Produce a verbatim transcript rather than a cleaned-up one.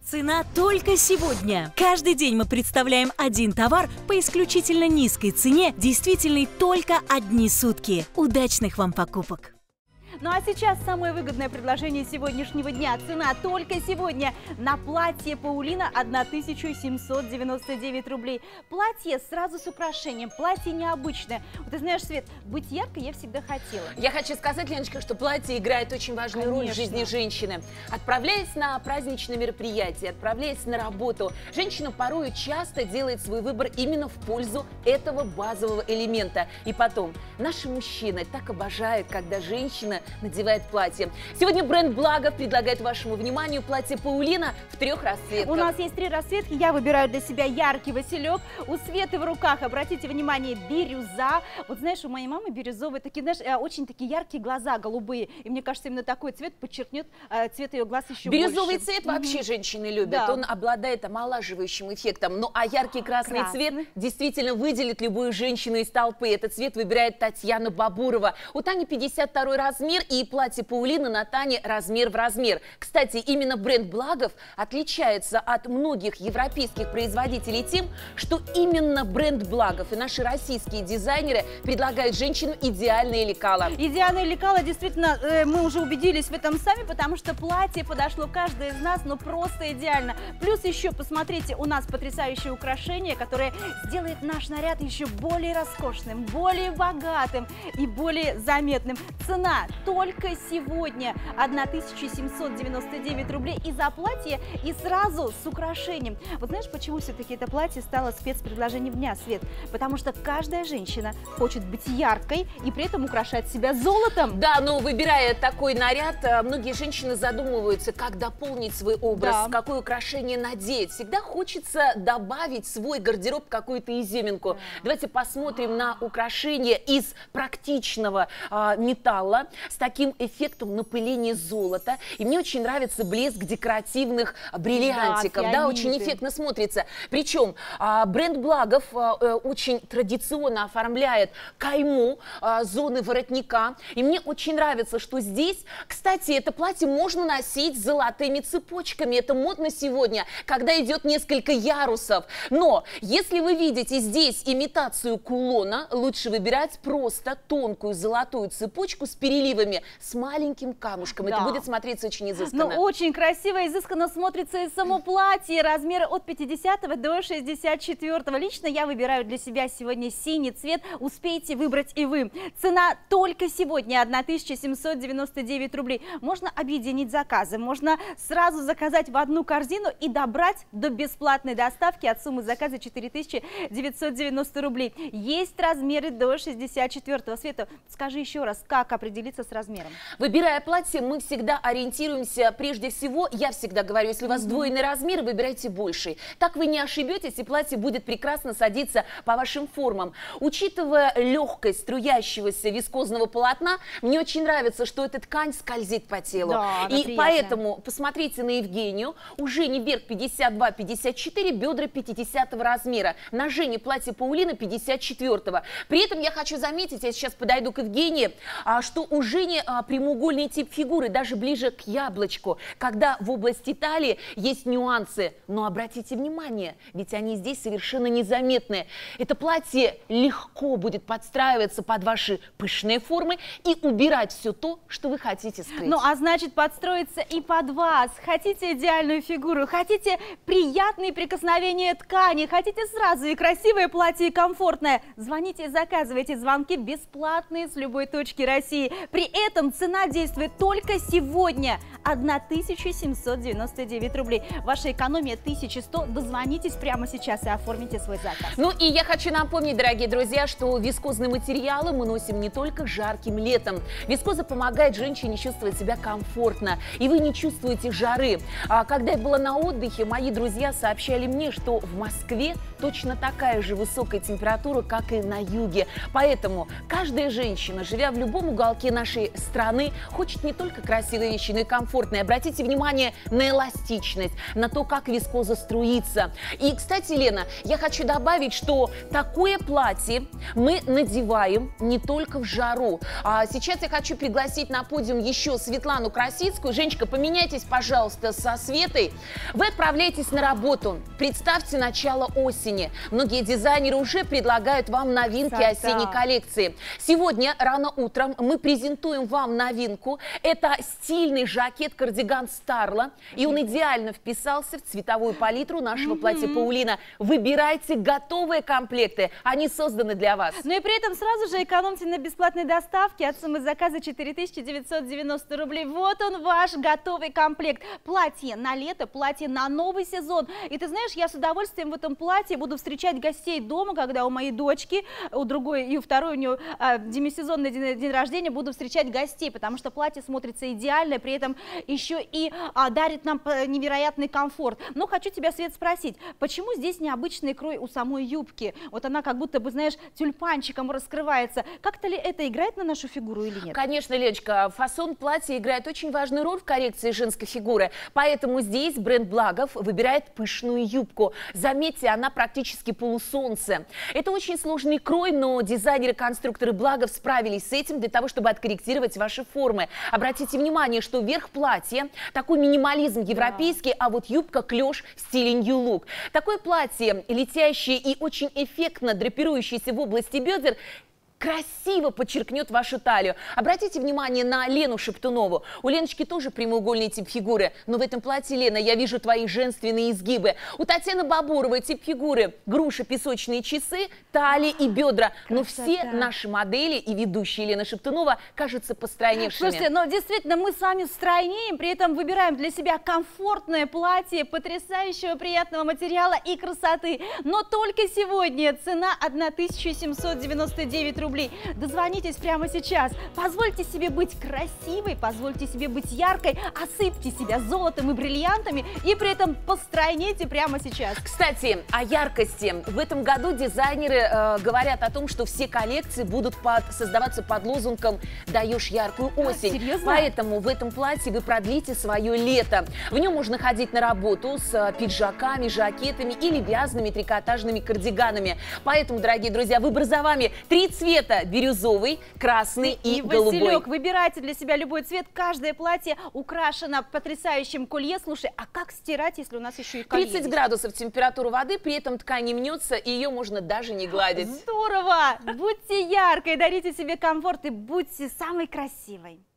Цена только сегодня. Каждый день мы представляем один товар по исключительно низкой цене, действительной только одни сутки. Удачных вам покупок! Ну а сейчас самое выгодное предложение сегодняшнего дня. Цена только сегодня на платье Паулина тысяча семьсот девяносто девять рублей. Платье сразу с украшением, платье необычное. Вот ты знаешь, Свет, быть яркой я всегда хотела. Я хочу сказать, Леночка, что платье играет очень важную Конечно. роль в жизни женщины. Отправляясь на праздничное мероприятие, отправляясь на работу, женщина порой часто делает свой выбор именно в пользу этого базового элемента. И потом, наши мужчины так обожают, когда женщина надевает платье. Сегодня бренд Благов предлагает вашему вниманию платье Паулина в трех расцветках. У нас есть три расцветки. Я выбираю для себя яркий василек. У Светы в руках, обратите внимание, бирюза. Вот знаешь, у моей мамы бирюзовые, такие, знаешь, очень такие яркие глаза, голубые. И мне кажется, именно такой цвет подчеркнет цвет ее глаз еще Бирюзовый больше. цвет вообще mm-hmm. женщины любят. Да. Он обладает омолаживающим эффектом. Ну а яркий красный, красный цвет действительно выделит любую женщину из толпы. Этот цвет выбирает Татьяна Бабурова. У Тани пятьдесят второй размер. И платье Паулина на Тане размер в размер. Кстати, именно бренд Благов отличается от многих европейских производителей тем, что именно бренд Благов и наши российские дизайнеры предлагают женщину идеальное лекало. Идеальное лекало, действительно, мы уже убедились в этом сами, потому что платье подошло каждой из нас, но просто идеально. Плюс еще, посмотрите, у нас потрясающее украшение, которое сделает наш наряд еще более роскошным, более богатым и более заметным. Цена только сегодня тысяча семьсот девяносто девять рублей и за платье, и сразу с украшением. Вот знаешь, почему все-таки это платье стало спецпредложением дня, Свет? Потому что каждая женщина хочет быть яркой и при этом украшать себя золотом. Да, но выбирая такой наряд, многие женщины задумываются, как дополнить свой образ, да. какое украшение надеть. Всегда хочется добавить в свой гардероб какую-то изюминку. Да. Давайте посмотрим на украшение из практичного а, металла с таким эффектом напыления золота. И мне очень нравится блеск декоративных бриллиантиков. Да, да, очень эффектно смотрится. Причем а, бренд Благов а, а, очень традиционно оформляет кайму а, зоны воротника. И мне очень нравится, что здесь, кстати, это платье можно носить с золотыми цепочками. Это модно сегодня, когда идет несколько ярусов. Но если вы видите здесь имитацию кулона, лучше выбирать просто тонкую золотую цепочку с переливами, с маленьким камушком. Да. Это будет смотреться очень изысканно. Ну, очень красиво, изысканно смотрится и само платье. Размеры от пятидесятого до шестьдесят четвёртого. Лично я выбираю для себя сегодня синий цвет. Успейте выбрать и вы. Цена только сегодня тысяча семьсот девяносто девять рублей. Можно объединить заказы, можно сразу заказать в одну корзину и добрать до бесплатной доставки от суммы заказа четыре тысячи девятьсот девяносто рублей. Есть размеры до шестьдесят четвёртого. Света, скажи еще раз, как определиться с размером? Выбирая платье, мы всегда ориентируемся, прежде всего, я всегда говорю, если у вас двойный размер, выбирайте больший. Так вы не ошибетесь, и платье будет прекрасно садиться по вашим формам. Учитывая легкость струящегося вискозного полотна, мне очень нравится, что эта ткань скользит по телу. Да, и приятная. Поэтому посмотрите на Евгению, у Жени верх пятьдесят два пятьдесят четыре, бедра пятидесятого размера, на Жене платье Паулина пятьдесят четвёртого. При этом я хочу заметить, я сейчас подойду к Евгении, что у Жени прямоугольный тип фигуры, даже ближе к яблочку, когда в области талии есть нюансы. Но обратите внимание, ведь они здесь совершенно незаметны. Это платье легко будет подстраиваться под ваши пышные формы и убирать все то, что вы хотите скрыть. Ну, а значит, подстроиться и под вас. Хотите идеальную фигуру, хотите приятные прикосновения ткани, хотите сразу и красивое платье, и комфортное. Звоните и заказывайте. Звонки бесплатные с любой точки России. При этом цена действует только сегодня. тысяча семьсот девяносто девять рублей. Ваша экономия тысяча сто. Дозвонитесь прямо сейчас и оформите свой заказ. Ну и я хочу напомнить, дорогие друзья, что вискозные материалы мы носим не только жарким летом. Вискоза помогает женщине чувствовать себя комфортно, и вы не чувствуете жары. А когда я была на отдыхе, мои друзья сообщали мне, что в Москве точно такая же высокая температура, как и на юге. Поэтому каждая женщина, живя в любом уголке нашей нашей страны хочет не только красивые вещи, но и комфортные. Обратите внимание на эластичность, на то, как вискоза струится. И, кстати, Лена, я хочу добавить, что такое платье мы надеваем не только в жару. А сейчас я хочу пригласить на подиум еще Светлану Красицкую. Женечка, поменяйтесь, пожалуйста, со Светой. Вы отправляетесь на работу. Представьте начало осени. Многие дизайнеры уже предлагают вам новинки Да-да. осенней коллекции. Сегодня рано утром мы презентуем вам новинку. Это стильный жакет-кардиган Старла. И он идеально вписался в цветовую палитру нашего платья Паулина. Выбирайте готовые комплекты. Они созданы для вас. Ну и при этом сразу же экономьте на бесплатной доставке от суммы заказа четыре тысячи девятьсот девяносто рублей. Вот он, ваш готовый комплект. Платье на лето, платье на новый сезон. И ты знаешь, я с удовольствием в этом платье буду встречать гостей дома, когда у моей дочки, у другой и у второй у нее а, демисезонный день, день рождения, буду встречать гостей, потому что платье смотрится идеально, при этом еще и а, дарит нам невероятный комфорт. Но хочу тебя, Свет, спросить, почему здесь необычный крой у самой юбки? Вот она как будто бы, знаешь, тюльпанчиком раскрывается. Как-то ли это играет на нашу фигуру или нет? Конечно, Леночка, фасон платья играет очень важную роль в коррекции женской фигуры, поэтому здесь бренд Благов выбирает пышную юбку. Заметьте, она практически полусолнце. Это очень сложный крой, но дизайнеры-конструкторы Благов справились с этим для того, чтобы откорректировать ваши формы. Обратите внимание, что верх платья такой минимализм европейский, да. А вот юбка клеш в стиле New Look. Такое платье, летящее и очень эффектно драпирующееся в области бедер, красиво подчеркнет вашу талию. Обратите внимание на Лену Шептунову. У Леночки тоже прямоугольный тип фигуры, но в этом платье, Лена, я вижу твои женственные изгибы. У Татьяны Бабуровой тип фигуры груша, песочные часы, талия и бедра. Но Красота. все наши модели и ведущие Лена Шептунова кажутся постройневшими. Слушайте, но действительно мы с вами стройнеем, при этом выбираем для себя комфортное платье, потрясающего приятного материала и красоты. Но только сегодня цена тысяча семьсот девяносто девять рублей. Дозвонитесь прямо сейчас. Позвольте себе быть красивой, позвольте себе быть яркой, осыпьте себя золотом и бриллиантами и при этом постройнейте прямо сейчас. Кстати, о яркости. В этом году дизайнеры э, говорят о том, что все коллекции будут под, создаваться под лозунгом «Даешь яркую осень». А, серьезно? Поэтому в этом платье вы продлите свое лето. В нем можно ходить на работу с э, пиджаками, жакетами или вязаными трикотажными кардиганами. Поэтому, дорогие друзья, выбор за вами. Три цвета. Бирюзовый, красный и, и голубой. Василек, выбирайте для себя любой цвет. Каждое платье украшено потрясающим колье. Слушай, а как стирать, если у нас еще и колье? тридцать градусов температура воды, при этом ткань не мнется, и ее можно даже не гладить. Здорово! Будьте яркой, дарите себе комфорт и будьте самой красивой.